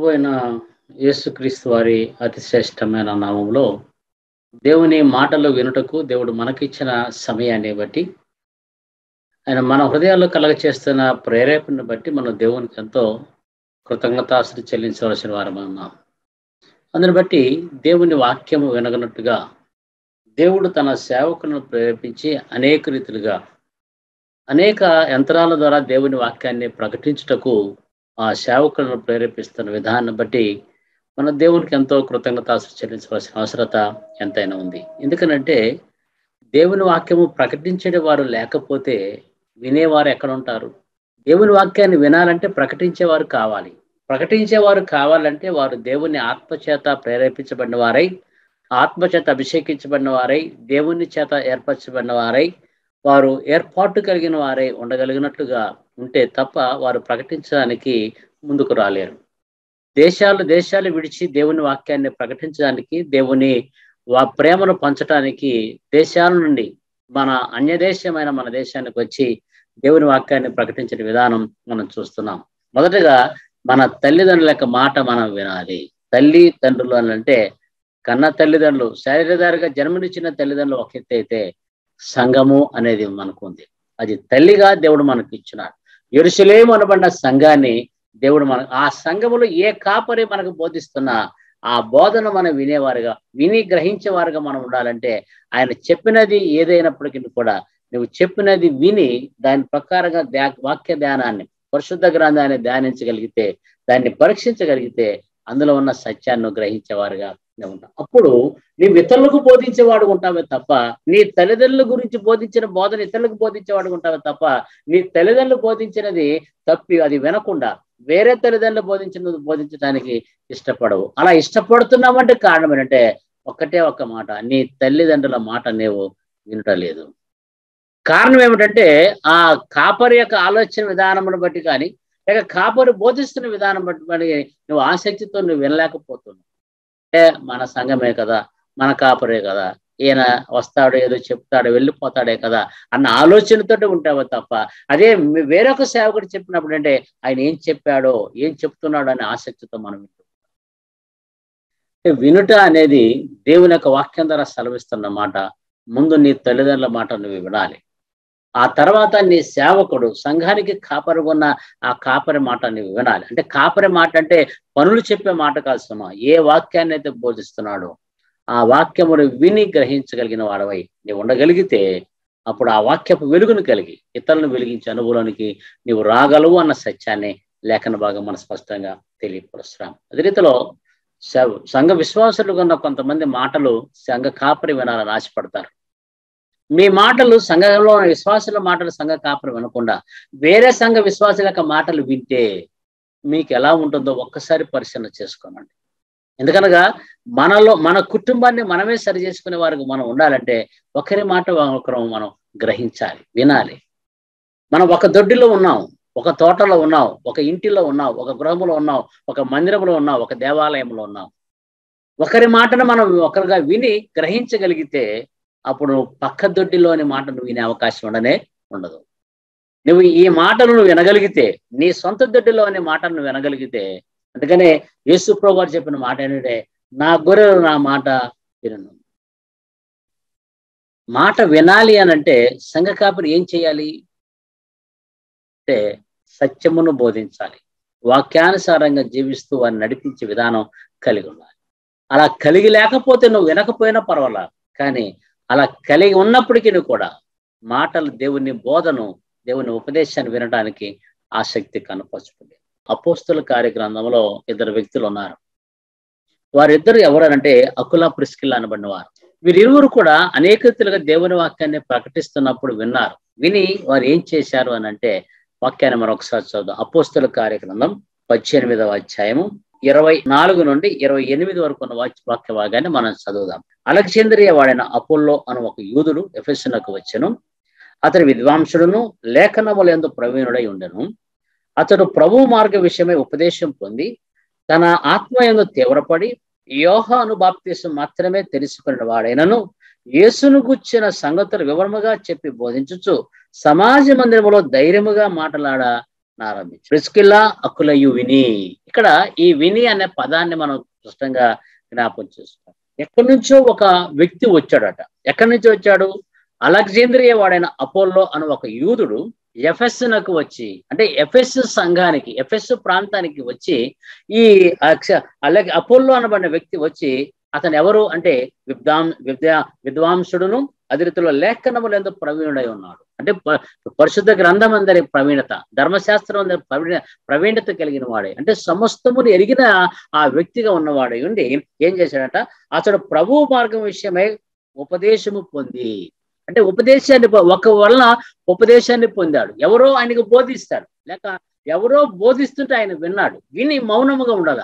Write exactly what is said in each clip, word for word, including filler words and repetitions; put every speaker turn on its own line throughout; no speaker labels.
అయిన యేసుక్రీస్తు వారి అతి శ్రేష్టమైన నామములో దేవుని మాటలు వినుటకు దేవుడు మనకిచ్చిన సమయాన్ని బట్టి ఆయన మన హృదయాల్లో కలగ చేస్తున్న ప్రేరేపణను బట్టి మనం దేవునికి ఎంతో కృతజ్ఞతాస్తుతి చెల్లించవలసిన వారమై ఉన్నాం. అందుని బట్టి దేవుని వాక్యము వినగనట్టుగా దేవుడు తన సేవకులను ప్రేరేపించి అనేక రీతిలుగా అనేక యంత్రాల ద్వారా దేవుని వాక్యాన్ని ప్రకటించుటకు ఆ సేవకులను ప్రేరేపిస్తున్న విధానాన్ని బట్టి మన దేవునికి ఎంతో కృతజ్ఞతాస్తుతి చెల్లించవలసిన అవసరత ఎంతైనా ఉంది. ఎందుకనంటే దేవుని వాక్యము ప్రకటించే వారు లేకపోతే వినేవారు ఎక్కడ ఉంటారు? దేవుని వాక్యాన్ని వినాలంటే ప్రకటించేవారు కావాలి. ప్రకటించేవారు కావాలంటే వారు దేవుని ఆత్మచేత ప్రేరేపించబడిన వారై, ఆత్మచేత అభిషేకించబడిన వారై, దేవుని చేత ఏర్పరచబడిన వారై, వారు ఏర్పాటు కలిగిన వారై ఉండగలిగినట్లుగా ఉంటే తప్ప వారు ప్రకటించడానికి ముందుకు రాలేరు. దేశాలు దేశాలు విడిచి దేవుని వాక్యాన్ని ప్రకటించడానికి, దేవుని వా ప్రేమను పంచడానికి దేశాల నుండి మన అన్యదేశమైన మన దేశానికి వచ్చి దేవుని వాక్యాన్ని ప్రకటించిన విధానం మనం చూస్తున్నాం. మొదటగా మన తల్లిదండ్రుల యొక్క మాట మనం వినాలి. తల్లి తండ్రులు అని అంటే కన్న తల్లిదండ్రులు, శరీరధారిగా జన్మనిచ్చిన తల్లిదండ్రులు ఒక ఎత్తు అయితే సంఘము అనేది మనకు ఉంది. అది తల్లిగా దేవుడు మనకి ఇచ్చినాడు. యెరూషలేము అనబడిన సంఘాన్ని దేవుడు మన ఆ సంఘములో ఏ కాపరి మనకు బోధిస్తున్నా ఆ బోధన మనం వినేవారుగా, విని గ్రహించేవారుగా మనం ఉండాలంటే ఆయన చెప్పినది ఏదైనప్పటికీ కూడా నువ్వు చెప్పినది విని దాని ప్రకారంగా ధ్యా వాక్య ధ్యానాన్ని, పరిశుద్ధ గ్రంథాన్ని ధ్యానించగలిగితే, దాన్ని పరీక్షించగలిగితే అందులో ఉన్న సత్యాన్ని గ్రహించేవారుగా ఉంటాం. అప్పుడు నీవు ఇతరులకు బోధించేవాడు ఉంటావే తప్ప, నీ తల్లిదండ్రుల గురించి బోధించిన బోధన ఇతరులకు బోధించేవాడు ఉంటావే తప్ప, నీ తల్లిదండ్రులు బోధించినది తప్పి అది వినకుండా వేరే తల్లిదండ్రులు బోధించినది బోధించడానికి ఇష్టపడవు. అలా ఇష్టపడుతున్నామంటే కారణం ఏంటంటే ఒక్కటే ఒక్క మాట, నీ తల్లిదండ్రుల మాట నీవు వినటలేదు. కారణం ఏమిటంటే ఆ కాపరి యొక్క ఆలోచన విధానమును బట్టి కానీ, లేక కాపరి బోధిస్తున్న విధానం బట్టి నువ్వు ఆసక్తితో నువ్వు వినలేకపోతున్నావు. అంటే మన సంఘమే కదా, మన కాపరే కదా, ఈయన వస్తాడు ఏదో చెప్తాడు వెళ్ళిపోతాడే కదా అన్న ఆలోచనతోటి ఉంటావో తప్ప, అదే వేరొక సేవకుడు చెప్పినప్పుడు అంటే ఆయన ఏం చెప్పాడో ఏం చెప్తున్నాడో అనే ఆసక్తితో మనం వింటాం. వినుట అనేది దేవుని యొక్క వాక్యం ద్వారా సెలవిస్తున్న మాట. ముందు నీ తల్లిదండ్రుల మాట నువ్వు వినాలి. ఆ తర్వాత నీ సేవకుడు సంఘానికి కాపరి ఉన్న ఆ కాపరి మాట నువ్వు వినాలి. అంటే కాపరి మాట అంటే పనులు చెప్పే మాట కాదు సుమా, ఏ వాక్యాన్ని అయితే బోధిస్తున్నాడో ఆ వాక్యమును విని గ్రహించగలిగిన వాడవై నీవు ఉండగలిగితే అప్పుడు ఆ వాక్యపు వెలుగును కలిగి ఇతరులను వెలిగించే అనుభవానికి నీవు రాగలవు అన్న సత్యాన్ని లేఖన భాగం మన స్పష్టంగా తెలియపరుస్తున్నాం. అదే రీతిలో సంఘ విశ్వాసులుగా ఉన్న కొంతమంది మాటలు సంఘ కాపరి వినాలని ఆశపడతారు. మీ మాటలు సంఘంలో విశ్వాసుల మాటలు సంఘ కాపరి వినకుండా వేరే సంఘ విశ్వాసుల యొక్క మాటలు వింటే మీకు ఎలా ఉంటుందో ఒక్కసారి పరిశీలన చేసుకోనండి. ఎందుకనగా మనలో మన కుటుంబాన్ని మనమే సరి చేసుకునే వారికి మనం ఉండాలంటే ఒకరి మాట ఒకరు మనం గ్రహించాలి, వినాలి. మనం ఒక దొడ్డిలో ఉన్నాం, ఒక తోటలో ఉన్నాం, ఒక ఇంటిలో ఉన్నాం, ఒక గృహంలో ఉన్నాం, ఒక మందిరంలో ఉన్నాం, ఒక దేవాలయంలో ఉన్నాం. ఒకరి మాటను మనం ఒకరిగా విని గ్రహించగలిగితే అప్పుడు పక్క దొడ్డిలోని మాటను వినే అవకాశం ఉండనే ఉండదు. నువ్వు ఈ మాటలు నువ్వు వినగలిగితే, నీ సొంత దొడ్డిలోని మాటలను వినగలిగితే, అందుకనే యేసు ప్రభువు గారు చెప్పిన మాట ఏంటంటే నా గొర్రెలు నా మాట వినను. మాట వినాలి అనంటే సంఘ కాపరి ఏం చేయాలి అంటే సత్యమును బోధించాలి, వాక్యానుసారంగా జీవిస్తూ వారిని నడిపించే విధానం కలిగి ఉండాలి. అలా కలిగి లేకపోతే నువ్వు వినకపోయినా పర్వాలా, కానీ అలా కలిగి ఉన్నప్పటికీ కూడా మాటలు దేవుని బోధను దేవుని ఉపదేశాన్ని వినడానికి ఆసక్తి కనపరుచుకుంది. అపోస్తుల కార్యగ్రంథంలో ఇద్దరు వ్యక్తులు ఉన్నారు. వారిద్దరు ఎవరనంటే అకుల ప్రిస్కిల్లా అనబడిన వారు. వీరిరువురు కూడా అనేక రీతిలుగా దేవుని వాక్యాన్ని ప్రకటిస్తున్నప్పుడు విన్నారు. విని వారు ఏం చేశారు అని అంటే వాక్యాన్ని మరొకసారి చదువుదాం. అపోస్తుల కార్యగ్రంథం పద్దెనిమిదవ అధ్యాయము ఇరవై నాలుగు నుండి ఇరవై ఎనిమిది వరకు ఉన్న వాక్య భాగాన్ని మనం చదువుదాం. అలెగ్జాంద్రియా వాడైన అపోల్లో అను ఒక యూదుడు ఎఫెసునకు వచ్చెను. అతని విద్వాంసుడును లేఖనములందు ప్రవీణుడై ఉండెను. అతడు ప్రభు మార్గ విషయమై ఉపదేశం పొంది తన ఆత్మయందు తీవ్రపడి యోహాను బాప్తిసం మాత్రమే తెలుసుకున్న వాడైనను యేసును గుర్చిన సంగతులు వివరముగా చెప్పి బోధించుచు సమాజ మందిరములో ధైర్యముగా మాట్లాడ ఆరంభించాడు. ప్రిస్కిల్లా అకులయు విని. ఇక్కడ ఈ విని అనే పదాన్ని మనం స్పష్టంగా జ్ఞాపకం చేసుకోవాలి. ఎక్కడి నుంచో ఒక వ్యక్తి వచ్చాడట. ఎక్కడి నుంచి వచ్చాడు? అలెగ్జాంద్రియా వాడైన అపోల్లో అని ఒక యూదుడు ఎఫెస్సునకు వచ్చి, అంటే ఎఫెస్ సంఘానికి, ఎఫెస్ ప్రాంతానికి వచ్చి, ఈ అలె అపోల్లో అనబడిన వ్యక్తి వచ్చి, అతను ఎవరు అంటే విద్వాం విద్యా విద్వాంసుడును అదిరితుల లేఖనములందు ప్రవీణుడై ఉన్నాడు. అంటే పరిశుద్ధ గ్రంథం అందరి ప్రవీణత, ధర్మశాస్త్రం అందరి ప్రవీణ ప్రవీణత కలిగిన వాడే, అంటే సమస్తమును ఎరిగిన ఆ వ్యక్తిగా ఉన్నవాడే ఉండి ఏం చేశాడట? అతడు ప్రభు మార్గం విషయమై ఉపదేశము పొంది, అంటే ఉపదేశాన్ని ఒక వలన ఉపదేశాన్ని పొందాడు. ఎవరో ఆయనకు బోధిస్తాడు, లేక ఎవరో బోధిస్తుంటే ఆయన విన్నాడు. విని మౌనముగా ఉండాల.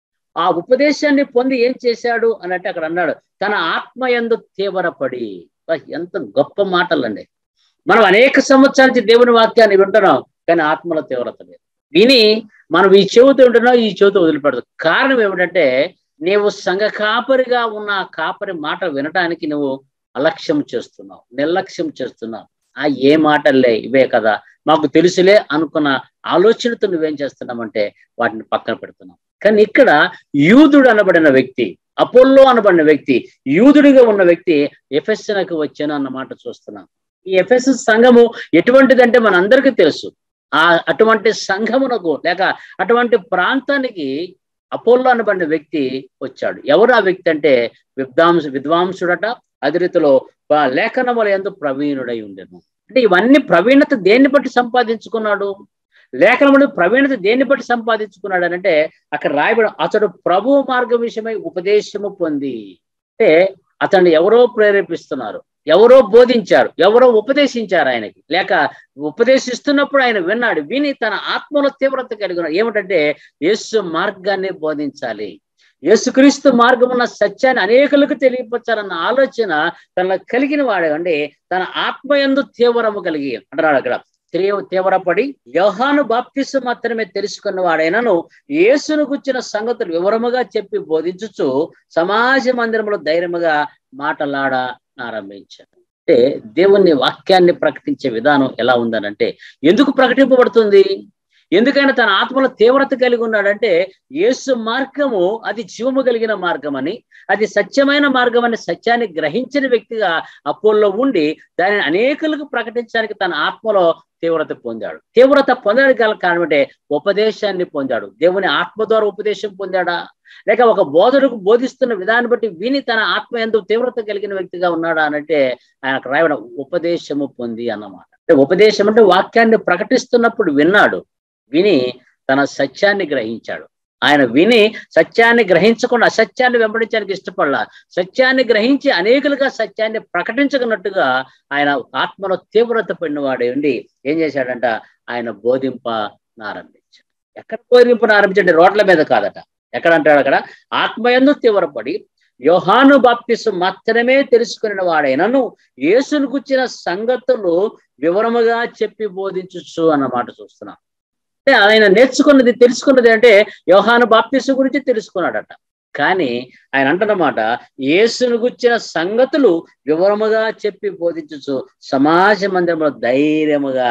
ఆ ఉపదేశాన్ని పొంది ఏం చేశాడు అని అంటే అక్కడ అన్నాడు, తన ఆత్మయందు తీవ్రపడి. ఎంత గొప్ప మాటలండి. మనం అనేక సంవత్సరాల నుంచి దేవుని వాక్యాన్ని వింటున్నాం, కానీ ఆత్మలో తీవ్రత లేదు. విని మనం ఈ చెవితో వింటున్నాం, ఈ చెవితో వదిలిపెడతాం. కారణం ఏమిటంటే నీవు సంఘ కాపరిగా ఉన్న కాపరి మాట వినటానికి నువ్వు అలక్ష్యం చేస్తున్నావు, నిర్లక్ష్యం చేస్తున్నావు. ఆ ఏ మాటలే ఇవే కదా, మాకు తెలుసులే అనుకున్న ఆలోచనతో నువ్వేం చేస్తున్నామంటే వాటిని పక్కన పెడుతున్నావు. కానీ ఇక్కడ యూదుడు అనబడిన వ్యక్తి, అపోల్లో అనబడిన వ్యక్తి, యూదుడిగా ఉన్న వ్యక్తి ఎఫెస్సునకు వచ్చాను అన్నమాట చూస్తున్నాం. ఈ ఎఫెస్ సంఘము ఎటువంటిదంటే మనందరికీ తెలుసు. ఆ అటువంటి సంఘమునకు లేక అటువంటి ప్రాంతానికి అపోల్లో అనబడిన వ్యక్తి వచ్చాడు. ఎవరు ఆ వ్యక్తి అంటే విద్వాంసు విద్వాంసుడట, అదే రీతిలో లేఖనముల యందు ప్రవీణుడై ఉండెను. అంటే ఇవన్నీ ప్రవీణత దేన్ని బట్టి సంపాదించుకున్నాడు? లేఖనములు ప్రవీణత దేన్ని బట్టి సంపాదించుకున్నాడు అని అంటే అక్కడ రాయబడి, అతడు ప్రభు మార్గం విషయమై ఉపదేశము పొంది. అంటే అతన్ని ఎవరో ప్రేరేపిస్తున్నారు, ఎవరో బోధించారు, ఎవరో ఉపదేశించారు ఆయనకి, లేక ఉపదేశిస్తున్నప్పుడు ఆయన విన్నాడు. విని తన ఆత్మలో తీవ్రత కలిగి ఉన్నాడు. ఏమిటంటే యేసు మార్గాన్ని బోధించాలి, యేసుక్రీస్తు మార్గమున్న సత్యాన్ని అనేకులకు తెలియపరచాలన్న ఆలోచన తనలో కలిగిన వాడు. అంటే తన ఆత్మయందు తీవ్రము కలిగి అంటున్నాడు అక్కడ. తీవ్రపడి యోహాను బాప్తిస్సు మాత్రమే తెలుసుకున్న వాడైనను యేసును గుర్చిన సంగతులు వివరముగా చెప్పి బోధించుచు సమాజ మందిరంలో ధైర్యముగా మాటలాడ ఆరంభించాడు. అంటే దేవుని వాక్యాన్ని ప్రకటించే విధానం ఎలా ఉందనంటే, ఎందుకు ప్రకటింపబడుతుంది? ఎందుకైనా తన ఆత్మలో తీవ్రత కలిగి ఉన్నాడంటే యేసు మార్గము అది జీవము కలిగిన మార్గం అని, అది సత్యమైన మార్గం అని సత్యాన్ని గ్రహించిన వ్యక్తిగా అపోల్లో ఉండి దానిని అనేకులకు ప్రకటించడానికి తన ఆత్మలో తీవ్రత పొందాడు. తీవ్రత పొందడానికి గల కారణం అంటే ఉపదేశాన్ని పొందాడు. దేవుని ఆత్మ ద్వారా ఉపదేశం పొందాడా, లేక ఒక బోధకుడు బోధిస్తున్న విధాన్ని బట్టి విని తన ఆత్మ ఎందుకు తీవ్రత కలిగిన వ్యక్తిగా ఉన్నాడా అనంటే ఆయనకు రాయడం ఉపదేశము పొంది అన్నమాట. అంటే ఉపదేశం అంటే వాక్యాన్ని ప్రకటిస్తున్నప్పుడు విన్నాడు, విని తన సత్యాన్ని గ్రహించాడు. ఆయన విని సత్యాన్ని గ్రహించకుండా అసత్యాన్ని వెంబడించడానికి ఇష్టపడలా, సత్యాన్ని గ్రహించి అనేకులుగా సత్యాన్ని ప్రకటించకున్నట్టుగా ఆయన ఆత్మలో తీవ్రత పడినవాడే ఉండి ఏం చేశాడంట, ఆయన బోధింప ఆరంభించాడు. ఎక్కడ బోధింప ఆరంభించండి? రోడ్ల మీద కాదట. ఎక్కడ అంటాడు? అక్కడ ఆత్మయందు తీవ్రపడి యోహాను బాప్తిస్సు మాత్రమే తెలుసుకున్న వాడైనను యేసును గుర్చిన సంగతులు వివరముగా చెప్పి బోధించచ్చు అన్నమాట చూస్తున్నాం. అంటే ఆయన నేర్చుకున్నది తెలుసుకున్నది అంటే యోహాను బాప్తిస్సు గురించి తెలుసుకున్నాడట. కానీ ఆయన అంటున్నమాట యేసును గుర్చిన సంగతులు వివరముగా చెప్పి బోధించచ్చు సమాజ మందిరంలో ధైర్యముగా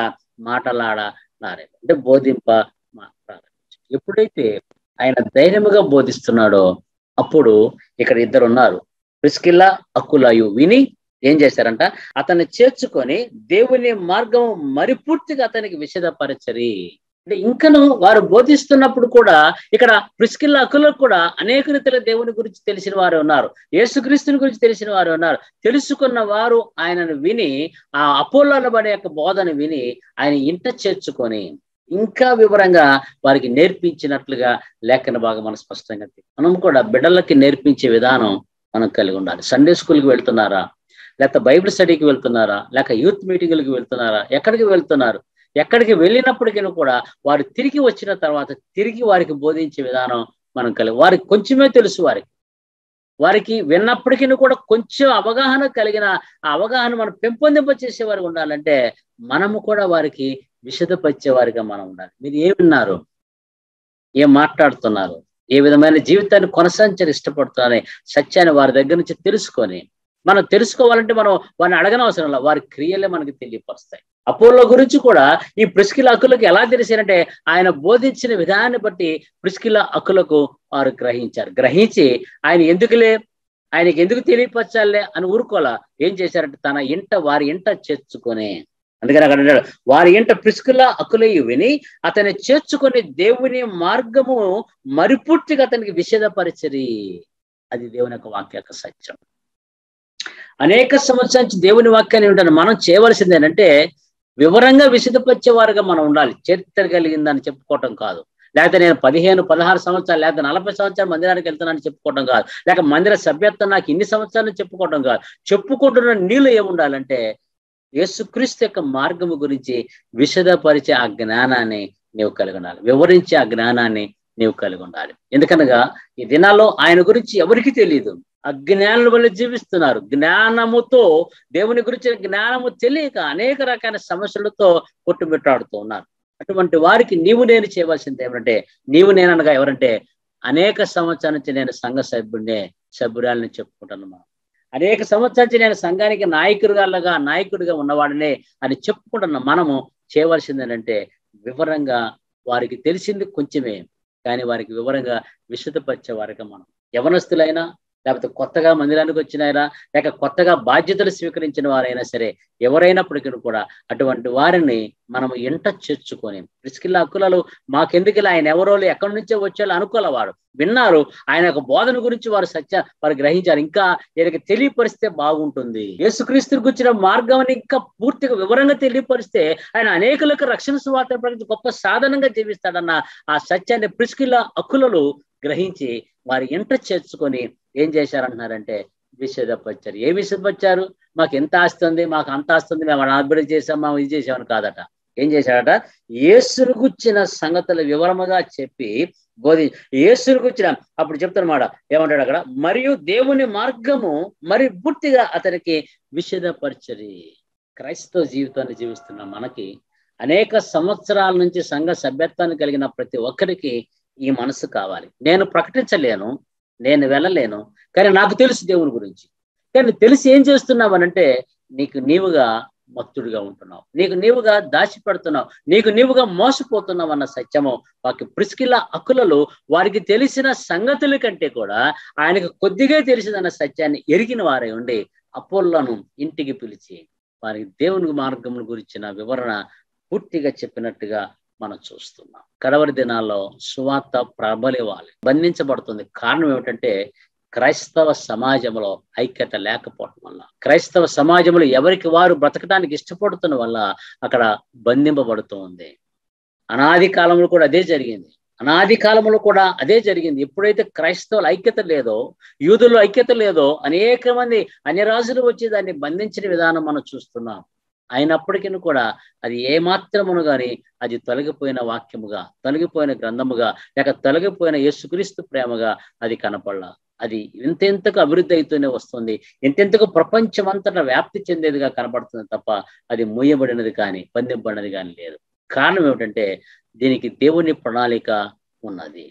మాటలాడారే, అంటే బోధింప ప్రారంభించు. ఎప్పుడైతే ఆయన ధైర్యముగా బోధిస్తున్నాడో అప్పుడు ఇక్కడ ఇద్దరు ఉన్నారు, ప్రిస్కిల్లా అకులయు. విని ఏం చేశారంట, అతన్ని చేర్చుకొని దేవుని మార్గం మరి పూర్తిగా అతనికి విషదపరచరి. అంటే ఇంకను వారు బోధిస్తున్నప్పుడు కూడా ఇక్కడ ప్రిస్కిల్లా అకులకు కూడా అనేక రీతిలో దేవుని గురించి తెలిసిన వారు ఉన్నారు, యేసుక్రీస్తుని గురించి తెలిసిన వారు ఉన్నారు. తెలుసుకున్న వారు ఆయనను విని ఆ అపోల్లో అనబడే యొక్క బోధన విని ఆయన ఇంట చేర్చుకొని ఇంకా వివరంగా వారికి నేర్పించినట్లుగా లేఖన భాగం మనం స్పష్టంగా మనం కూడా బిడ్డలకి నేర్పించే విధానం మనం కలిగి ఉండాలి. సండే స్కూల్కి వెళ్తున్నారా, లేక బైబిల్ స్టడీకి వెళ్తున్నారా, లేక యూత్ మీటింగులకి వెళ్తున్నారా, ఎక్కడికి వెళ్తున్నారు? ఎక్కడికి వెళ్ళినప్పటికీ కూడా వారు తిరిగి వచ్చిన తర్వాత తిరిగి వారికి బోధించే విధానం మనం కలిగి, వారికి కొంచెమే తెలుసు, వారికి వారికి విన్నప్పటికీ కూడా కొంచెం అవగాహన కలిగిన ఆ అవగాహన మనం పెంపొందింప చేసేవారు ఉండాలంటే మనము కూడా వారికి విశదపరిచే వారిగా మనం ఉండాలి. మీరు ఏం విన్నారు, ఏం మాట్లాడుతున్నారు, ఏ విధమైన జీవితాన్ని కొనసాగించని ఇష్టపడుతున్నారని సత్యాన్ని వారి దగ్గర నుంచి తెలుసుకొని, మనం తెలుసుకోవాలంటే మనం వారిని అడగనవసరం లేదు, వారి క్రియలే మనకి తెలియపరుస్తాయి. అపోల్లో గురించి కూడా ఈ ప్రిస్కిల హక్కులకు ఎలా తెలిసారంటే ఆయన బోధించిన విధానాన్ని బట్టి ప్రిస్కిల హక్కులకు వారు గ్రహించారు. గ్రహించి ఆయన ఎందుకులే ఆయనకి ఎందుకు తెలియపరచాలే అని ఊరుకోలా. ఏం చేశారంటే తన ఇంట వారి ఇంట చేర్చుకొని, అందుకని అక్కడ అంటాడు వారి ఇంట ప్రిస్కిల హక్కులయ్యి విని అతన్ని చేర్చుకొని దేవుని మార్గము మరిపూర్తిగా అతనికి విషదపరిచరి. అది దేవుని యొక్క వాక్య యొక్క సత్యం. అనేక సంవత్సరాల నుంచి దేవుని వాక్యాన్ని ఉంటాను మనం చేయవలసింది ఏంటంటే వివరంగా విశదపరిచేవారుగా మనం ఉండాలి. చరిత్ర కలిగిందని చెప్పుకోవటం కాదు, లేకపోతే నేను పదిహేను పదహారు సంవత్సరాలు లేకపోతే నలభై సంవత్సరాలు మందిరానికి వెళ్తానని చెప్పుకోవటం కాదు, లేక మందిర సభ్యత్వం నాకు ఇన్ని సంవత్సరాలు చెప్పుకోవటం కాదు. చెప్పుకుంటున్న నీళ్ళు ఏముండాలంటే యేసుక్రీస్తు యొక్క మార్గము గురించి విశదపరిచే ఆ జ్ఞానాన్ని నీవు కలిగి ఉండాలి, వివరించే ఆ జ్ఞానాన్ని నీవు కలిగి ఉండాలి. ఎందుకనగా ఈ దినాల్లో ఆయన గురించి ఎవరికి తెలియదు, అజ్ఞానుల వల్ల జీవిస్తున్నారు. జ్ఞానముతో దేవుని గురించి జ్ఞానము తెలియక అనేక రకాల సమస్యలతో కొట్టుమిట్టాడుతూ ఉన్నారు. అటువంటి వారికి నీవు నేను చేయవలసింది ఏమంటే, నీవు నేననగా ఎవరంటే అనేక సంవత్సరాల నుంచి నేను సంఘ సభ్యుడినే సభ్యురాలని చెప్పుకుంటున్నాను. అనేక సంవత్సరాల నుంచి నేను సంఘానికి నాయకుడిగా నాయకుడిగా ఉన్నవాడినే అని చెప్పుకుంటున్న మనము చేయవలసింది ఏంటంటే వివరంగా వారికి తెలిసింది కొంచెమే, కానీ వారికి వివరంగా విశదపరిచే వారిగా మనం యవనస్తులైనా లేకపోతే కొత్తగా మందిరానికి వచ్చినాయినా లేక కొత్తగా బాధ్యతలు స్వీకరించిన వారైనా సరే ఎవరైనప్పటికీ కూడా అటువంటి వారిని మనం ఎంట చేర్చుకొని ప్రిస్కిల హక్కులలో మాకెందుకు ఇలా ఆయన ఎవరో ఎక్కడి నుంచో వచ్చేలా అనుకోలేవారు విన్నారు. ఆయన యొక్క బోధన గురించి వారు సత్య వారు గ్రహించారు. ఇంకా ఈయనకి తెలియపరిస్తే బాగుంటుంది. యేసుక్రీస్తు గురించిన మార్గాన్ని ఇంకా పూర్తిగా వివరంగా తెలియపరిస్తే ఆయన అనేకులకు రక్షణ సువార్త ప్రకటించి గొప్ప సాధనంగా జీవిస్తాడన్న ఆ సత్యాన్ని ప్రిస్కిల హక్కులలో గ్రహించి వారి ఎంట చేర్చుకొని ఏం చేశారంటున్నారంటే విషదపరిచారు. ఏ విషదపరిచారు? మాకు ఎంత ఆస్తి ఉంది, మాకు అంత ఆస్తి ఉంది, మేము అభివృద్ధి చేసాం, మేము ఇది చేసామని కాదట. ఏం చేశాడట? యేసును గుర్చిన సంగతుల వివరముగా చెప్పి బోధి యేసును గుర్చిన అప్పుడు చెప్తానమాట ఏమంటాడు అక్కడ, మరియు దేవుని మార్గము మరి పూర్తిగా అతనికి విషదపరిచరి. క్రైస్తవ జీవితాన్ని జీవిస్తున్న మనకి అనేక సంవత్సరాల నుంచి సంఘ సభ్యత్వాన్ని కలిగిన ప్రతి ఒక్కరికి ఈ మనసు కావాలి. నేను ప్రకటించలేను, నేను వెళ్ళలేను, కానీ నాకు తెలుసు దేవుని గురించి. కానీ తెలిసి ఏం చేస్తున్నావనంటే నీకు నీవుగా మత్తుడిగా ఉంటున్నావు, నీకు నీవుగా దాచిపెడుతున్నావు, నీకు నీవుగా మోసపోతున్నావు అన్న సత్యము వాకి ప్రిస్కిల హక్కులలో వారికి తెలిసిన సంగతుల కంటే కూడా ఆయనకు కొద్దిగా తెలిసిందన్న సత్యాన్ని ఎరిగిన వారై ఉండి అపోల్లను ఇంటికి పిలిచి వారికి దేవుని మార్గం గురించిన వివరణ పూర్తిగా చెప్పినట్టుగా మనం చూస్తున్నాం. కడవరి దినాల్లో సువార్త ప్రబలివ్వాలి, బంధించబడుతుంది. కారణం ఏమిటంటే క్రైస్తవ సమాజంలో ఐక్యత లేకపోవడం వల్ల, క్రైస్తవ సమాజంలో ఎవరికి వారు బ్రతకడానికి ఇష్టపడుతున్న వల్ల అక్కడ బంధింపబడుతూ ఉంది. అనాది కాలంలో కూడా అదే జరిగింది. అనాది కాలంలో కూడా అదే జరిగింది. ఎప్పుడైతే క్రైస్తవుల ఐక్యత లేదో, యూదుల్లో ఐక్యత లేదో, అనేక మంది అన్య రాజులు వచ్చి దాన్ని బంధించిన విధానం మనం చూస్తున్నాం. అయినప్పటికీ కూడా అది ఏమాత్రమును గాని అది తొలగిపోయిన వాక్యముగా, తొలగిపోయిన గ్రంథముగా, లేక తొలగిపోయిన యేసుక్రీస్తు ప్రేమగా అది కనపడలా. అది ఎంతెంతకు అభివృద్ధి అవుతూనే వస్తుంది, ఎంతెంతకు ప్రపంచమంతటా వ్యాప్తి చెందేదిగా కనపడుతుంది తప్ప అది మూయబడినది కానీ బంధింపబడినది కానీ లేదు. కారణం ఏమిటంటే దీనికి దేవుని ప్రణాళిక ఉన్నది.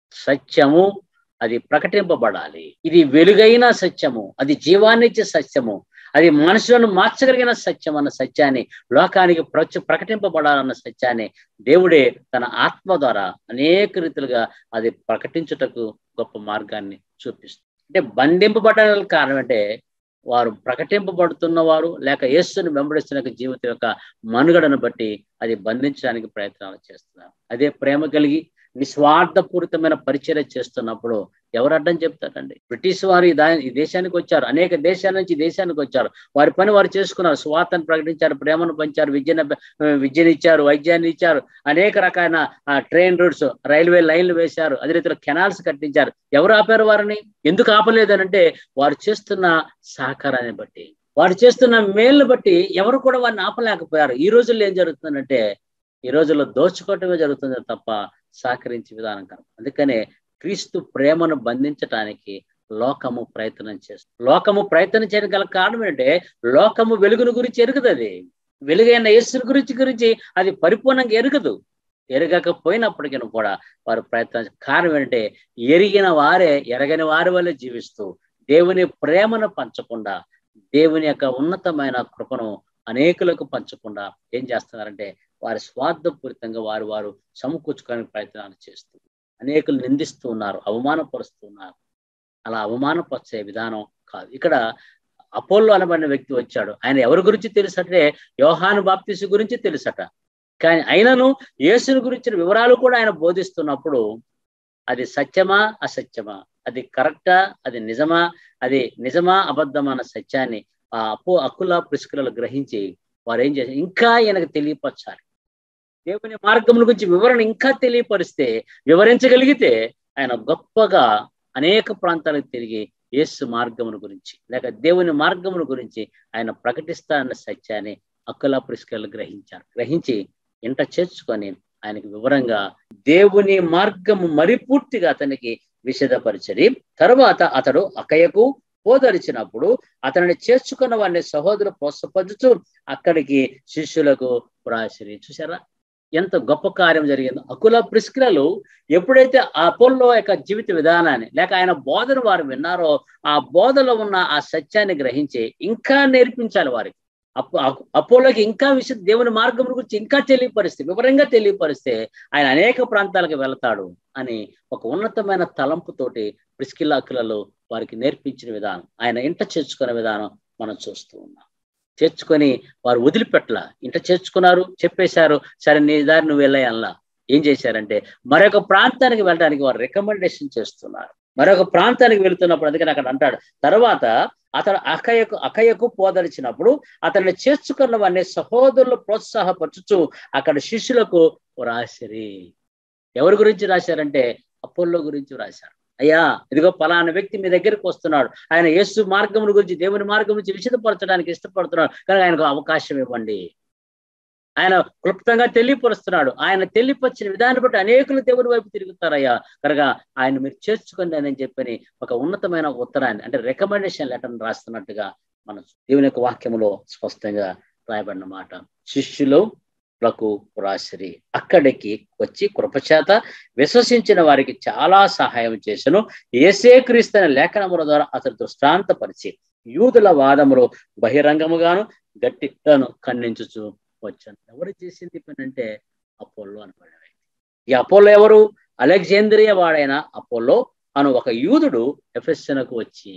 సత్యము అది ప్రకటింపబడాలి. ఇది వెలుగైన సత్యము, అది జీవాన్నిచ్చే సత్యము, అది మనుషులను మార్చగలిగిన సత్యం అన్న సత్యాన్ని లోకానికి ప్రచ ప్రకటింపబడాలన్న సత్యాన్ని దేవుడే తన ఆత్మ ద్వారా అనేక రీతులుగా అది ప్రకటించుటకు గొప్ప మార్గాన్ని చూపిస్తుంది. అంటే బంధింపబడడానికి కారణం అంటే వారు ప్రకటింపబడుతున్న వారు లేక యేసుని వెంబడిస్తున్న జీవితం యొక్క మనుగడను బట్టి అది బంధించడానికి ప్రయత్నాలు చేస్తున్నారు. అదే ప్రేమ కలిగి నిస్వార్థపూరితమైన పరిచర్య చేస్తున్నప్పుడు ఎవరు అడ్డం చెప్తారండి? బ్రిటిష్ వారు ఈ దేశానికి వచ్చారు, అనేక దేశాల నుంచి దేశానికి వచ్చారు, వారి పని వారు చేసుకున్నారు, స్వార్థను ప్రకటించారు, ప్రేమను పంచారు, విద్యను విద్యను ఇచ్చారు, వైద్యాన్ని ఇచ్చారు, అనేక రకాల ట్రైన్ రూట్స్, రైల్వే లైన్లు వేశారు, అదే రీతిలో కెనాల్స్ కట్టించారు. ఎవరు ఆపారు వారిని? ఎందుకు ఆపలేదు అనంటే వారు చేస్తున్న సహకారాన్ని బట్టి, వారు చేస్తున్న మేలును బట్టి ఎవరు కూడా వారిని ఆపలేకపోయారు. ఈ రోజుల్లో ఏం జరుగుతుందంటే ఈ రోజుల్లో దోచుకోవటమే జరుగుతుంది తప్ప సహకరించే విధానం కనుక. అందుకనే క్రీస్తు ప్రేమను బంధించటానికి లోకము ప్రయత్నం చేస్తుంది. లోకము ప్రయత్నం చేయడం గల కారణం ఏంటంటే లోకము వెలుగును గురించి ఎరుగుతుంది. అది వెలుగైన యేసుని గురించి గురించి అది పరిపూర్ణంగా ఎరగదు. ఎరగకపోయినప్పటికీ కూడా వారు ప్రయత్నం కారణం ఏంటంటే ఎరిగిన వారే ఎరగని వారి వల్ల జీవిస్తూ దేవుని ప్రేమను పంచకుండా దేవుని యొక్క ఉన్నతమైన కృపను అనేకులకు పంచకుండా ఏం చేస్తున్నారంటే వారి స్వార్థపూరితంగా వారు వారు సమకూర్చుకోవడానికి ప్రయత్నాలు చేస్తూ అనేకులు నిందిస్తూ ఉన్నారు, అవమానపరుస్తూ ఉన్నారు. అలా అవమానపరిచే విధానం కాదు. ఇక్కడ అపోల్లో అనబడిన వ్యక్తి వచ్చాడు. ఆయన ఎవరి గురించి తెలుసంటే యోహాను బాప్తీసు గురించి తెలుసట. కానీ అయినను యేసుని గురించిన వివరాలు కూడా ఆయన బోధిస్తున్నప్పుడు అది సత్యమా అసత్యమా, అది కరెక్టా, అది నిజమా, అది నిజమా అబద్ధమా అన్న సత్యాన్ని ఆ అపో అకుల ప్రిస్కిలలు గ్రహించి వారు ఏం చేశారు, ఇంకా ఈయనకు తెలియపరచాలి. దేవుని మార్గముల గురించి వివరణ ఇంకా తెలియపరిస్తే, వివరించగలిగితే ఆయన గొప్పగా అనేక ప్రాంతాలకు తిరిగి యేసు మార్గముల గురించి లేక దేవుని మార్గముల గురించి ఆయన ప్రకటిస్తానన్న సత్యాన్ని అకుల ప్రిస్కిలలు గ్రహించారు. గ్రహించి ఇంట చేర్చుకొని ఆయనకి వివరంగా దేవుని మార్గము మరి పూర్తిగా అతనికి విశదపరిచడి. తర్వాత అతడు అకయకు పోదరిచినప్పుడు అతనిని చేర్చుకున్న వారిని సహోదరు ప్రోత్సహించుచు అక్కడికి శిష్యులకు ప్రాశరి. చూసారా ఎంత గొప్ప కార్యం జరిగిందో. అకుల ప్రిస్కిలలు ఎప్పుడైతే ఆ అపోల్లో యొక్క జీవిత విధానాన్ని లేక ఆయన బోధన వారు విన్నారో ఆ బోధలో ఉన్న ఆ సత్యాన్ని గ్రహించి ఇంకా నేర్పించాలి వారికి. అప్పు అపోలోకి ఇంకా విషయం దేవుని మార్గం గురించి ఇంకా తెలియపరిస్తే, వివరంగా తెలియపరిస్తే ఆయన అనేక ప్రాంతాలకు వెళతాడు అని ఒక ఉన్నతమైన తలంపుతోటి ప్రిస్కిల్లా అకులలో వారికి నేర్పించిన విధానం, ఆయన ఇంట చేర్చుకునే విధానం మనం చూస్తూ ఉన్నాం. చేర్చుకొని వారు వదిలిపెట్టలా, ఇంట చేర్చుకున్నారు, చెప్పేశారు, సరే నీ దారి నువ్వు వెళ్ళాయల్లా. ఏం చేశారంటే మరొక ప్రాంతానికి వెళ్ళడానికి వారు రికమెండేషన్ చేస్తున్నారు. మరొక ప్రాంతానికి వెళుతున్నప్పుడు అందుకని అక్కడ అంటాడు, తర్వాత అతడు అకయకు అకయకు పోదలిచినప్పుడు అతన్ని చేర్చుకున్న వారిని సహోదరులు ప్రోత్సాహపరచుచు అక్కడ శిష్యులకు రాసిరి. ఎవరి గురించి రాశారంటే అపోల్లో గురించి రాశారు. అయ్యా ఇదిగో పలానా వ్యక్తి మీ దగ్గరికి వస్తున్నాడు, ఆయన యేసు మార్గముల గురించి దేవుని మార్గం నుంచి విశదపరచడానికి ఇష్టపడుతున్నాడు, కానీ ఆయనకు అవకాశం ఇవ్వండి. ఆయన క్లుప్తంగా తెలియపరుస్తున్నాడు. ఆయన తెలియపరిచిన విధాన్ని బట్టి అనేకులు దేవుని వైపు తిరుగుతారయ్యా, కనుక ఆయన మీరు చేర్చుకోండి అని చెప్పని ఒక ఉన్నతమైన ఉత్తరాన్ని అంటే రికమెండేషన్ లెటర్ని రాస్తున్నట్టుగా మనం దేవుని యొక్క వాక్యములో స్పష్టంగా రాయబడిన మాట. శిష్యులు లకు రాసిరి అక్కడికి వచ్చి కృపచేత విశ్వసించిన వారికి చాలా సహాయం చేసను. యేసే క్రీస్తు అనే లేఖనముల ద్వారా అతడు దృష్టాంతపరిచి యూదుల వాదములు బహిరంగముగాను గట్టిగాను ఖండించుచు వచ్చాను. ఎవరు చేసింది పని అంటే అపోల్లో అనబడిన వ్యక్తి. ఈ అపోల్లో ఎవరు? అలెగ్జాంద్రియా వాడైన అపోల్లో అను ఒక యూదుడు ఎఫెసనకు వచ్చి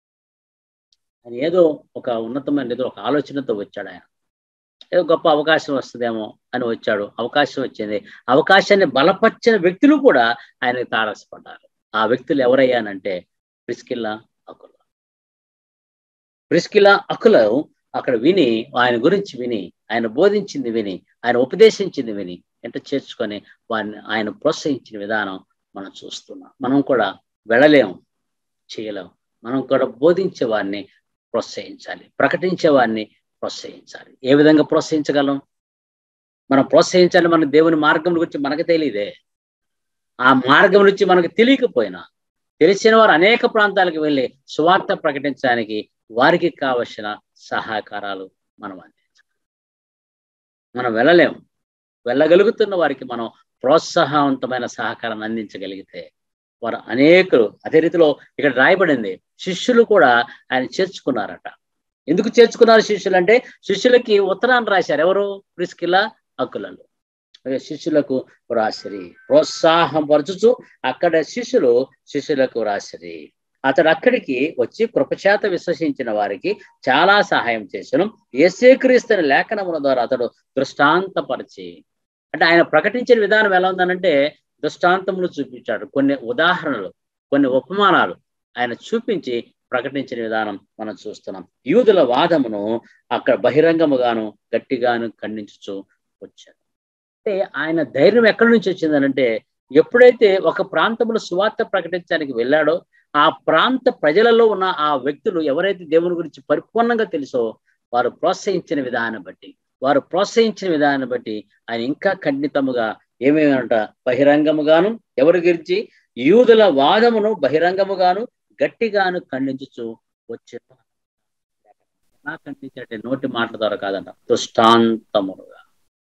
ఆయన ఏదో ఒక ఉన్నతమైన ఏదో ఒక ఆలోచనతో వచ్చాడు. ఆయన ఏదో గొప్ప అవకాశం వస్తుందేమో అని వచ్చాడు. అవకాశం వచ్చింది. అవకాశాన్ని బలపరిచిన వ్యక్తులు కూడా ఆయనకు తారసపడ్డారు. ఆ వ్యక్తులు ఎవరయ్యానంటే ప్రిస్కిల్లా అకుల. ప్రిస్కిల్లా అకుల అక్కడ విని ఆయన గురించి విని ఆయన బోధించింది విని ఆయన ఉపదేశించింది విని ఎంత చేర్చుకొని వారిని ఆయన ప్రోత్సహించిన విధానం మనం చూస్తున్నాం. మనం కూడా వెళ్ళలేము, చేయలేము. మనం కూడా బోధించే వారిని ప్రోత్సహించాలి, ప్రకటించే వారిని ప్రోత్సహించాలి. ఏ విధంగా ప్రోత్సహించగలం? మనం ప్రోత్సహించాలి మన దేవుని మార్గం గురించి మనకు తెలియదే. ఆ మార్గం నుంచి మనకు తెలియకపోయినా తెలిసిన వారు అనేక ప్రాంతాలకు వెళ్ళి సువార్త ప్రకటించడానికి వారికి కావలసిన సహకారాలు మనం అందించాలి. మనం వెళ్ళలేము, వెళ్ళగలుగుతున్న వారికి మనం ప్రోత్సాహవంతమైన సహకారాన్ని అందించగలిగితే వారు అనేకులు అదే రీతిలో ఇక్కడ రాయబడింది. శిష్యులు కూడా ఆయన చేర్చుకున్నారట. ఎందుకు చేర్చుకున్నారు శిష్యులు అంటే శిష్యులకి ఉత్తరాన్ని రాశారు. ఎవరు? ప్రిస్కిల్లా అకులలు. శిష్యులకు రాసిరి ప్రోత్సాహం పరచుచు అక్కడ శిష్యులు శిష్యులకు రాసిరి. అతడు అక్కడికి వచ్చి కృపచేత విశ్వసించిన వారికి చాలా సహాయం చేసను. యేసే క్రీస్తు లేఖనముల ద్వారా అతడు దృష్టాంతపరిచి అంటే ఆయన ప్రకటించిన విధానం ఎలా ఉందనంటే దృష్టాంతములు చూపించాడు. కొన్ని ఉదాహరణలు, కొన్ని ఉపమానాలు ఆయన చూపించి ప్రకటించిన విధానం మనం చూస్తున్నాం. యూదుల వాదమును అక్కడ బహిరంగముగాను గట్టిగాను ఖండించుచు వచ్చాడు. అంటే ఆయన ధైర్యం ఎక్కడి నుంచి వచ్చిందనంటే ఎప్పుడైతే ఒక ప్రాంతంలో సువార్త ప్రకటించడానికి వెళ్ళాడో ఆ ప్రాంత ప్రజలలో ఉన్న ఆ వ్యక్తులు ఎవరైతే దేవుని గురించి పరిపూర్ణంగా తెలుసో వారు ప్రోత్సహించిన విధానం బట్టి వారు ప్రోత్సహించిన విధానాన్ని బట్టి ఆయన ఇంకా ఖండితముగా ఏమేమంట బహిరంగముగాను ఎవరి గురించి యూదుల వాదమును బహిరంగముగాను గట్టిగాను ఖండించుచు వచ్చాను. ఎలా ఖండించారంటే నోటి మాటల ద్వారా కాదంట, దృష్టాంతములుగా.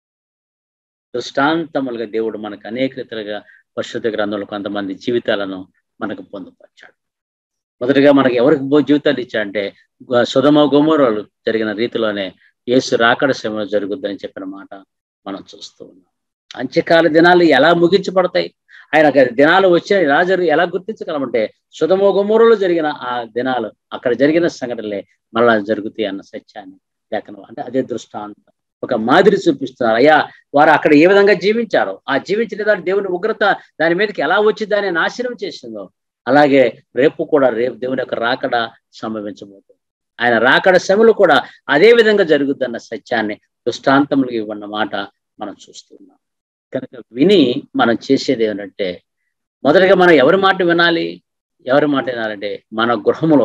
దృష్టాంతములుగా దేవుడు మనకు అనేక రీతిగా పరిశుద్ధ గ్రంథంలో కొంతమంది జీవితాలను మనకు పొందుపరిచాడు. మొదటిగా మనకి ఎవరికి జీవితాలు ఇచ్చాడంటే సొదొమ గొమొర్రాలు జరిగిన రీతిలోనే యేసు రాకడ శ్రమ జరుగుద్దని చెప్పిన మాట మనం చూస్తూ ఉన్నాం. అంత్యకాల దినాలు ఎలా ముగించబడతాయి, ఆయన దినాలు వచ్చే ఎలా జరుగు ఎలా గుర్తించగలమంటే సుధమ గుమ్మూరులో జరిగిన ఆ దినాలు, అక్కడ జరిగిన సంఘటనలే మళ్ళా జరుగుతాయి అన్న సత్యాన్ని లేఖనం అంటే అదే దృష్టాంతం, ఒక మాదిరి చూపిస్తున్నారు. అయ్యా వారు అక్కడ ఏ విధంగా జీవించారో, ఆ జీవించిన దాని దేవుని ఉగ్రత దాని మీదకి ఎలా వచ్చి దాన్ని నాశనం చేసిందో, అలాగే రేపు కూడా రేపు దేవుని యొక్క రాకడ సంభవించబోతుంది. ఆయన రాకడ శ్రమలు కూడా అదే విధంగా జరుగుద్దన్న సత్యాన్ని దృష్టాంతములు ఇవ్వన్న మాట మనం చూస్తున్నాం. కనుక విని మనం చేసేది ఏమంటే, మొదటగా మనం ఎవరి మాట వినాలి, ఎవరి మాట వినాలంటే మన గృహములో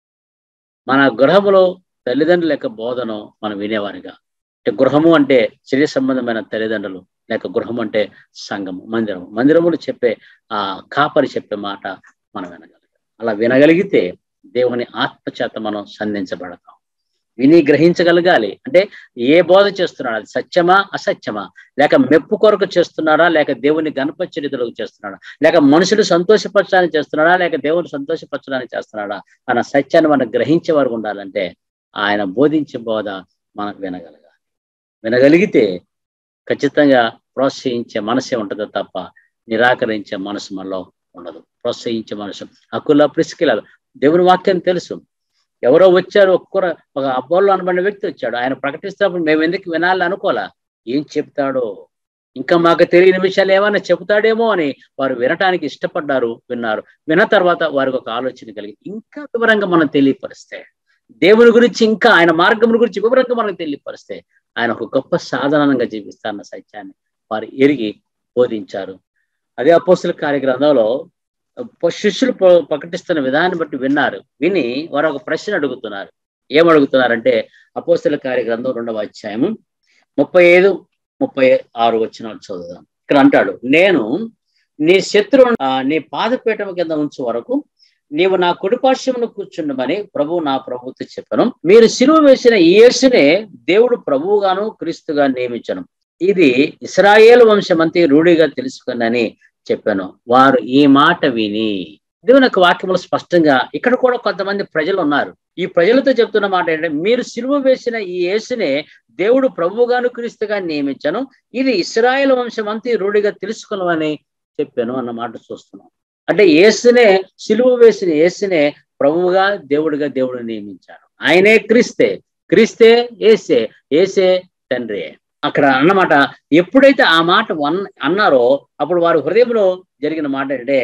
మన గృహములో తల్లిదండ్రుల యొక్క బోధను మనం వినేవారిగా, అంటే గృహము అంటే శరీర సంబంధమైన తల్లిదండ్రులు, లేక గృహం అంటే సంఘము, మందిరము. మందిరములు చెప్పే ఆ కాపరి చెప్పే మాట మనం వినగలిగాం. అలా వినగలిగితే దేవుని ఆత్మచేత మనం సంధించబడతాం. విని గ్రహించగలగాలి. అంటే ఏ బోధ చేస్తున్నాడు, అది సత్యమా అసత్యమా, లేక మెప్పు కొరకు చేస్తున్నాడా, లేక దేవుని గణపతి రీతిలోకి చేస్తున్నాడా, లేక మనుషులు సంతోషపరచడానికి చేస్తున్నాడా, లేక దేవుని సంతోషపరచడానికి చేస్తున్నాడా అన్న సత్యాన్ని మనం గ్రహించే వరకు ఉండాలంటే ఆయన బోధించే బోధ మనం వినగలగాలి. వినగలిగితే ఖచ్చితంగా ప్రోత్సహించే మనసే ఉంటుంది తప్ప నిరాకరించే మనసు మనలో ఉండదు. ప్రోత్సహించే మనసు హక్కుల ప్రిస్కిలాలు దేవుని వాక్యం తెలుసు. ఎవరో వచ్చారు, ఒక్కరు ఒక అపోలో అనబడిన వ్యక్తి వచ్చాడు, ఆయన ప్రకటిస్తున్నప్పుడు మేము ఎందుకు వినాలి అనుకోలే. ఏం చెప్తాడో, ఇంకా మాకు తెలియని విషయాలు ఏమైనా చెబుతాడేమో అని వారు వినటానికి ఇష్టపడ్డారు, విన్నారు. విన్న తర్వాత వారికి ఒక ఆలోచన కలిగి ఇంకా వివరంగా మనం తెలియపరిస్తే, దేవుని గురించి ఇంకా ఆయన మార్గం గురించి వివరంగా మనకు తెలియపరిస్తే ఆయన ఒక గొప్ప సాధనంగా జీవిస్తారన్న సత్యాన్ని వారు ఎరిగి బోధించారు. అదే అపోస్తల కార్యగ్రంథంలో శిష్యులు ప్రకటిస్తున్న విధానాన్ని బట్టి విన్నారు. విని వారు ఒక ప్రశ్న అడుగుతున్నారు. ఏమడుగుతున్నారంటే అపోస్తల కార్యగ్రంథం రెండవ అధ్యాయము ముప్పై ఐదు ముప్పై ఆరు వచనాలు చదువుదాం. ఇక్కడ అంటాడు, నేను నీ శత్రువు నీ పాదపీఠం కింద ఉంచు వరకు నీవు నా కుడిపార్శ్వమును కూర్చుండమని ప్రభువు నా ప్రభువుతో చెప్పను. మీరు సిలువ వేసిన ఈ యేసునే దేవుడు ప్రభువుగాను క్రీస్తుగా నియమించను. ఇది ఇశ్రాయేలు వంశమంతి రూఢిగా తెలుసుకున్నని చెప్పాను. వారు ఈ మాట విని, దేవుని యొక్క వాక్యములు స్పష్టంగా ఇక్కడ కూడా కొంతమంది ప్రజలు ఉన్నారు. ఈ ప్రజలతో చెప్తున్న మాట ఏంటంటే, మీరు సిలువ వేసిన ఈ యేసునే దేవుడు ప్రభువుగాను క్రీస్తుగా నియమించను. ఇది ఇశ్రాయేలు వంశమంతి రూఢిగా తెలుసుకున్నామని చెప్పాను అన్న మాట చూస్తున్నాం. అంటే యేసునే, సిలువ వేసిన యేసునే ప్రభువుగా దేవుడిగా దేవుడు నియమించారు. ఆయనే క్రీస్తే, క్రీస్తే ఏసే, ఏసే తండ్రి. అక్కడ అన్నమాట ఎప్పుడైతే ఆ మాట వన్ అన్నారో అప్పుడు వారి హృదయంలో జరిగిన మాట అంటే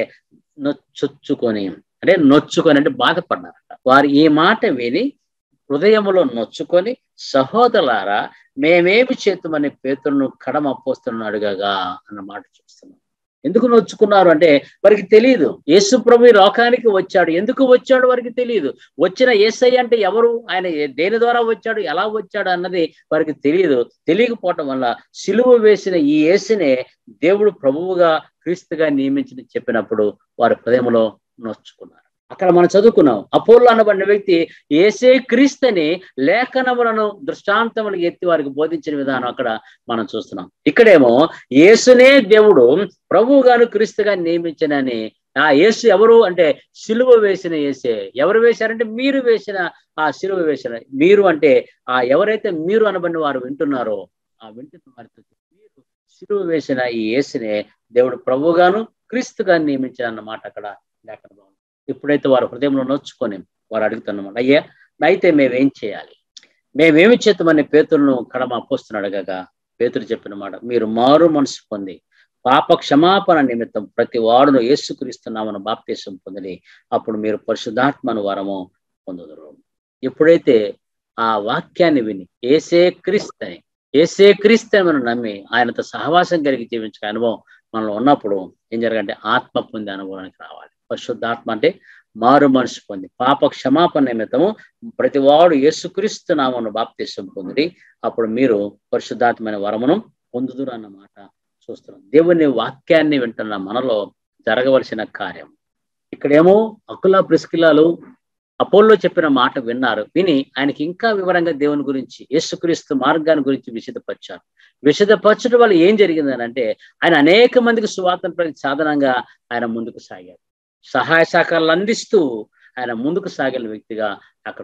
నొచ్చుకొని, అంటే నొచ్చుకొని అంటే బాధపడ్డారట. వారు ఈ మాట విని హృదయములో నొచ్చుకొని, సహోదరులారా మేమేమి చేతుమని పేతురును కడమ అపోస్తలున్నాడుగా అన్న మాట చూస్తున్నాం. ఎందుకు నొచ్చుకున్నారు అంటే వారికి తెలియదు. యేసు ప్రభు ఈ లోకానికి వచ్చాడు, ఎందుకు వచ్చాడు వారికి తెలియదు. వచ్చిన యేసయ్య అంటే ఎవరు, ఆయన దేని ద్వారా వచ్చాడు, ఎలా వచ్చాడు అన్నది వారికి తెలియదు. తెలియకపోవటం వల్ల సిలువ వేసిన ఈ యేసునే దేవుడు ప్రభువుగా క్రీస్తుగా నియమించి చెప్పినప్పుడు వారి హృదయంలో నొచ్చుకున్నారు. అక్కడ మనం చదువుకున్నాం, అపోల్లో అనబడిన వ్యక్తి యేసే క్రీస్తుని లేఖనములను దృష్టాంతములు ఎత్తి వారికి బోధించిన విధానం అక్కడ మనం చూస్తున్నాం. ఇక్కడేమో యేసునే దేవుడు ప్రభువుగాను క్రీస్తుగా నియమించనని, ఆ యేసు ఎవరు అంటే సిలువ వేసిన యేసే. ఎవరు వేశారంటే మీరు వేసిన, ఆ సిలువ వేసిన మీరు అంటే ఆ ఎవరైతే మీరు అనబడిన వారు వింటున్నారో ఆ వింటున్న వారితో మీరు సిలువ వేసిన ఈ యేసునే దేవుడు ప్రభువుగాను క్రీస్తుగా నియమించారన్న మాట అక్కడ లేఖనంలో. ఎప్పుడైతే వారు హృదయంలో నొచ్చుకొని వారు అడుగుతున్నమాట, అయ్యా అయితే మేమేం చేయాలి, మేమేమి చేద్దామని పేతురును కడమ అపోస్తలుడు అడగగా పేతురు చెప్పిన మాట, మీరు మారు మనసు పొంది పాప క్షమాపణ నిమిత్తం ప్రతి వాడును యేసుక్రీస్తునామమున బాప్తిసం పొంది అప్పుడు మీరు పరిశుద్ధాత్మను వరము పొందుదురు. ఎప్పుడైతే ఆ వాక్యాన్ని విని యేసే క్రీస్తుని, యేసే క్రీస్తుని మనం నమ్మి ఆయనతో సహవాసం కలిగి జీవించే అనుభవం మనలో ఉన్నప్పుడు ఏం జరగంటే ఆత్మ పొందే అనుభవానికి రావాలి. పరిశుద్ధాత్మ అంటే మారు మనసు పొంది పాప క్షమాపణ నిమిత్తము ప్రతి వాడు యేసుక్రీస్తు నామమున బాప్తిసం పొంది అప్పుడు మీరు పరిశుద్ధాత్మైన వరమును పొందుదురు అన్నమాట చూస్తున్నాం. దేవుని వాక్యాన్ని వింటున్న మనలో జరగవలసిన కార్యం. ఇక్కడేమో అకుల ప్రిస్కిలాలు అపోల్లో చెప్పిన మాట విన్నారు. విని ఆయనకి ఇంకా వివరంగా దేవుని గురించి, యేసుక్రీస్తు మార్గాన్ని గురించి విశదపరిచారు. విశదపరచడం వల్ల ఏం జరిగిందని అంటే ఆయన అనేక మందికి సువార్త సాధనంగా ఆయన ముందుకు సాగారు. సహాయ సహకారాలు అందిస్తూ ఆయన ముందుకు సాగిన వ్యక్తిగా అక్కడ ఉన్నాడు.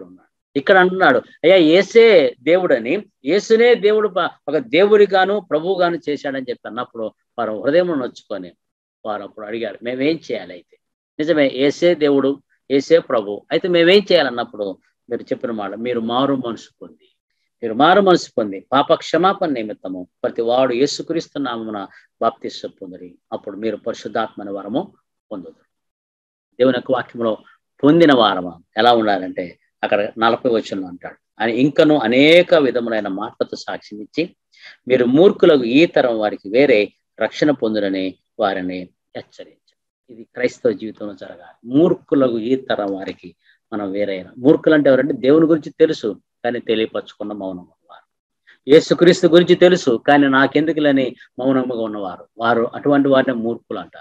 ఇక్కడ అంటున్నాడు, అయ్యా ఏసే దేవుడని, యేసునే దేవుడు ఒక దేవుడిగాను ప్రభువుగాను చేశాడని చెప్పి అన్నప్పుడు వారు హృదయం నొచ్చుకొని వారు అప్పుడు అడిగారు, మేమేం చేయాలి అయితే? నిజమే, ఏసే దేవుడు, ఏసే ప్రభు, అయితే మేమేం చేయాలన్నప్పుడు మీరు చెప్పిన మాట, మీరు మారు మనసు పొంది మీరు మారు మనసు పొంది పాప క్షమాపణ నిమిత్తము ప్రతి వాడు యేసుక్రీస్తు నామమున బాప్తిస్మం పొందిరి, అప్పుడు మీరు పరిశుద్ధాత్మని వరము పొందుతారు. దేవుని యొక్క వాక్యంలో పొందిన వారము ఎలా ఉండాలంటే అక్కడ నలభై వచనంలో అంటాడు, అని ఇంకను అనేక విధములైన మాటలతో సాక్ష్యం ఇచ్చి మీరు మూర్ఖులకు ఈ తరం వారికి వేరే రక్షణ పొందురని వారిని హెచ్చరించారు. ఇది క్రైస్తవ జీవితంలో జరగాలి. మూర్ఖులకు ఈ తరం వారికి మనం వేరైన, మూర్ఖులు అంటే ఎవరంటే దేవుని గురించి తెలుసు కానీ తెలియపరచుకున్న మౌనం ఉన్నవారు, యేసుక్రీస్తు గురించి తెలుసు కానీ నాకెందుకులని మౌనముగా ఉన్నవారు, వారు అటువంటి వారిని మూర్ఖులు అంటారు.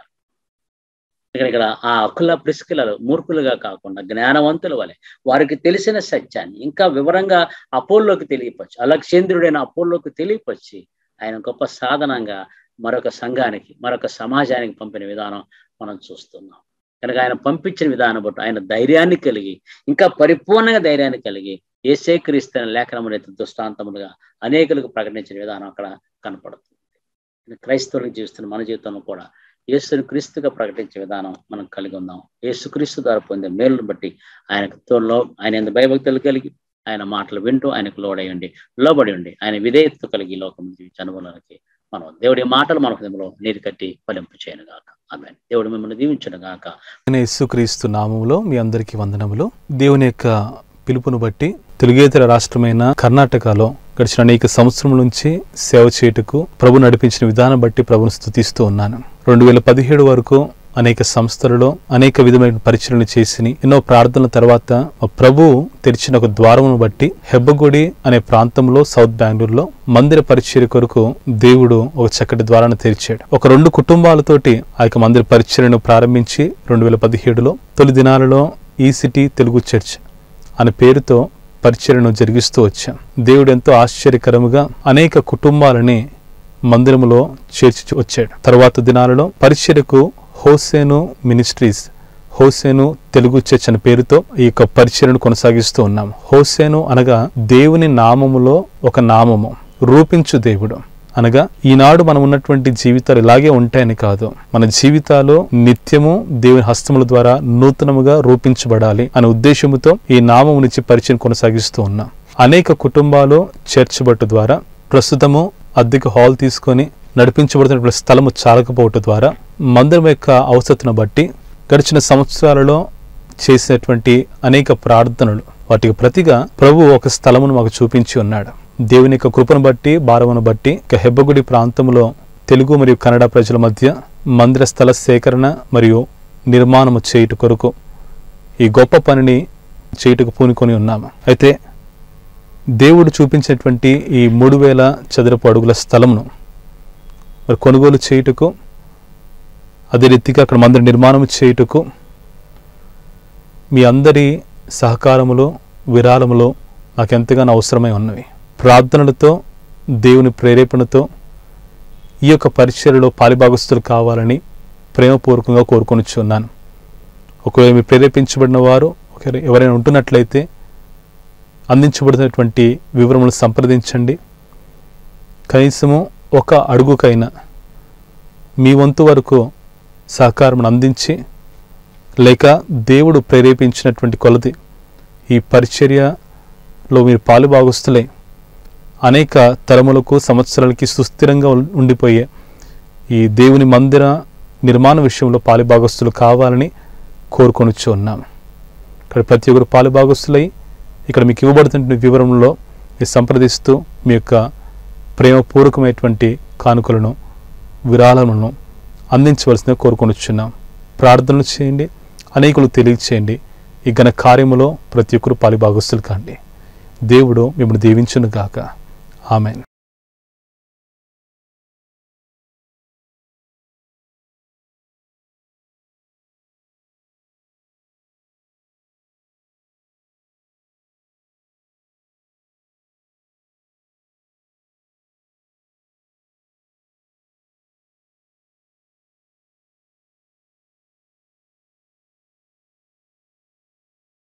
ఇక్కడ ఇక్కడ ఆ అకుల ప్రిస్కిలలు మూర్ఖులుగా కాకుండా జ్ఞానవంతుల వలె వారికి తెలిసిన సత్యాన్ని ఇంకా వివరంగా అపోల్లోకి తెలియపచ్చు, అలక్సేంద్రుడైన అపోల్లోకి తెలియపచ్చి ఆయన గొప్ప సాధనంగా మరొక సంఘానికి మరొక సమాజానికి పంపిన విధానం మనం చూస్తున్నాం. కనుక ఆయన పంపించిన విధానం బట్టి ఆయన ధైర్యాన్ని కలిగి ఇంకా పరిపూర్ణంగా ధైర్యాన్ని కలిగి యేసే క్రీస్తు లేఖనమునే దృష్టాంతములుగా అనేకులకు ప్రకటించిన విధానం అక్కడ కనపడుతుంది. క్రైస్తవులకు జీవిస్తున్న మన జీవితంలో కూడా యేసుని క్రీస్తుగా ప్రకటించే విధానం మనం కలిగి ఉన్నాం. యేసుక్రీస్తు ద్వారా పొందే మేలును బట్టి ఆయనకు తోడులో ఆయన ఎంత భయభక్తులు కలిగి ఆయన మాటలు వింటూ ఆయనకు లోడయండి లోబడి ఉండి ఆయన విధేయత కలిగి లోకం జీవించే అనుభవాలకి మనం దేవుడి మాటలు మన హృదయంలో నీరు కట్టి ఫలింపు చేయను గాక. ఆమేన్. దేవుడు మిమ్మల్ని దీవించును గాక.
యేసుక్రీస్తు నామములో మీ అందరికీ వందనములు. దేవుని యొక్క పిలుపును బట్టి తెలుగేతర రాష్ట్రమైన కర్ణాటకలో గడిచిన అనేక సంవత్సరముల నుంచి సేవ చేయుటకు ప్రభు నడిపించిన విధానం బట్టి ప్రభును స్తుతిస్తూ ఉన్నాను. రెండు వేల పదిహేడు వరకు అనేక సంస్థలలో అనేక విధమైన పరిచయలు చేసి ఎన్నో ప్రార్థనల తర్వాత ప్రభు తెరిచిన ఒక ద్వారమును బట్టి హెబ్బగుడి అనే ప్రాంతంలో సౌత్ బెంగళూరులో మందిర పరిచర్య కొరకు దేవుడు ఒక చక్కటి ద్వారాన్ని తెరిచాడు. ఒక రెండు కుటుంబాలతోటి ఆ యొక్క మందిర పరిచర్యను ప్రారంభించి రెండు వేల పదిహేడులో తొలి దినాలలో ఈ సిటీ తెలుగు చర్చ్ అనే పేరుతో పరిచర్యను జరిగిస్తూ వచ్చాం. దేవుడు ఎంతో ఆశ్చర్యకరముగా అనేక కుటుంబాలని మందిరములో చేర్చి వచ్చాడు. తర్వాత దినాలలో పరిచర్యకు Hosanna ministries, Hosanna Telugu church అనే పేరుతో ఈ యొక్క పరిచర్యను కొనసాగిస్తూ ఉన్నాం. హోసేను అనగా దేవుని నామములో ఒక నామము, రూపించు దేవుడు అనగా ఈనాడు మనం ఉన్నటువంటి జీవితాలు ఇలాగే ఉంటాయని కాదు, మన జీవితాలు నిత్యము దేవుని హస్తముల ద్వారా నూతనముగా రూపించబడాలి అనే ఉద్దేశముతో ఈ నామము నుంచి పరిచయం కొనసాగిస్తూ ఉన్నాం. అనేక కుటుంబాలు చర్చ్ బట్టు ద్వారా ప్రస్తుతము అద్దెకు హాల్ తీసుకొని నడిపించబడుతున్న స్థలము చాలకపోవటం ద్వారా మందిరం యొక్క అవసరతను బట్టి గడిచిన సంవత్సరాలలో చేసినటువంటి అనేక ప్రార్థనలు వాటికి ప్రతిగా ప్రభు ఒక స్థలమును మాకు చూపించి ఉన్నాడు. దేవుని యొక్క కృపను బట్టి భారమును బట్టి హెబ్బగుడి ప్రాంతంలో తెలుగు మరియు కన్నడ ప్రజల మధ్య మందిర స్థల సేకరణ మరియు నిర్మాణము చేయుట కొరకు ఈ గొప్ప పనిని చేయుటకు పూనుకొని ఉన్నాము. అయితే దేవుడు చూపించినటువంటి ఈ మూడు వేల చదరపు అడుగుల స్థలమును మరి కొనుగోలు చేయుటకు, అదే రీతిగా అక్కడ మందిర నిర్మాణం చేయుటకు మీ అందరి సహకారములు విరాళములు నాకు ఎంతగానో అవసరమై ఉన్నవి. ప్రార్థనలతో దేవుని ప్రేరేపణతో ఈ యొక్క పరిచర్యలో పాలిభాగస్తులు కావాలని ప్రేమపూర్వకంగా కోరుకొనిచున్నాను. ఒకవేళ మీరు ప్రేరేపించబడిన వారు ఎవరైనా ఉంటున్నట్లయితే అందించబడినటువంటి వివరములు సంప్రదించండి. కనీసము ఒక అడుగుకైనా మీ వంతు వరకు సహకారం అందించి లేక దేవుడు ప్రేరేపించినటువంటి కొలది ఈ పరిచర్యలో మీరు పాలుభాగస్తులై అనేక తరములకు సంవత్సరాలకి సుస్థిరంగా ఉండిపోయే ఈ దేవుని మందిర నిర్మాణ విషయంలో పాలుభాగస్తులు కావాలని కోరుకొనిచ్చు ఉన్నాము. ఇక్కడ ప్రతి ఒక్కరు పాలుభాగస్తులై ఇక్కడ మీకు ఇవ్వబడుతున్న వివరంలో మీరు సంప్రదిస్తూ మీ యొక్క ప్రేమపూర్వకమైనటువంటి కానుకలను విరాళములను అందించవలసిందిగా కోరుకొనిచున్నాం. ప్రార్థనలు చేయండి, అనేకులు తెలియచేయండి. ఈ ఘన కార్యములో ప్రతి ఒక్కరు పాలుభాగస్తులు కాండి. దేవుడు మిమ్మల్ని దీవించును గాక. ఆమేన్.